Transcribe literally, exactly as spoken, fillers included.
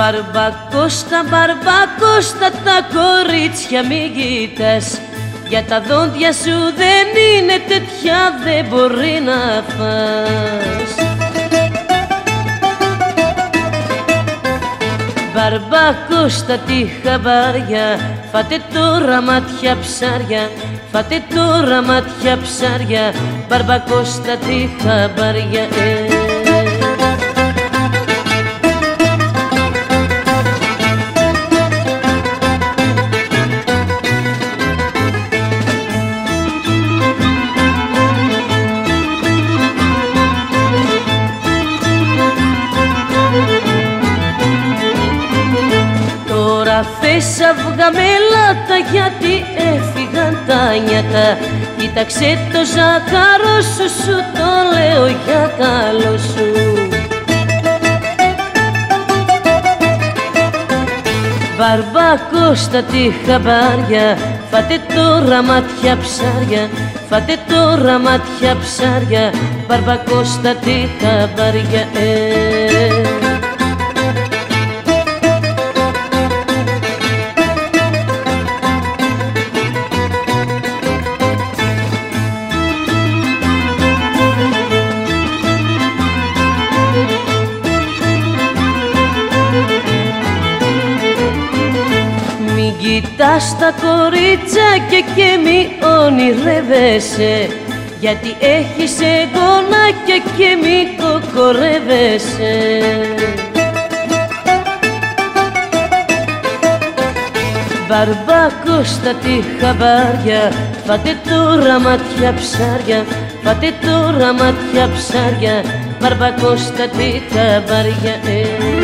Μπαρμπακώστα, μπαρμπακώστα τα κορίτσια μη κοιτάς, για τα δόντια σου δεν είναι τέτοια, δεν μπορεί να φας. Μπαρμπακώστα τη χαμπάρια, φάτε τώρα μάτια ψάρια, φάτε τώρα μάτια ψάρια, μπαρμπακώστα τη χαμπάρια. ε. Θες αυγά με λάτα γιατί έφυγαν τα νιάτα, κοίταξε το ζάχαρο σου, σου το λέω για καλό σου. Μπαρμπακώστα τη χαμπάρια, φάτε τώρα μάτια ψάρια, φάτε τώρα μάτια ψάρια, μπαρμπακώστα τη χαμπάρια. ε. Κοιτάς τα κορίτσια και μη ονειρεύεσαι, γιατί έχεις εγγονάκια και μη κοκορεύεσαι. Μπαρμπακώστα τη χαμπάρια, φάτε τώρα μάτια ψάρια, φάτε τώρα μάτια ψάρια, μπαρμπακώστα τη χαμπάρια. ε.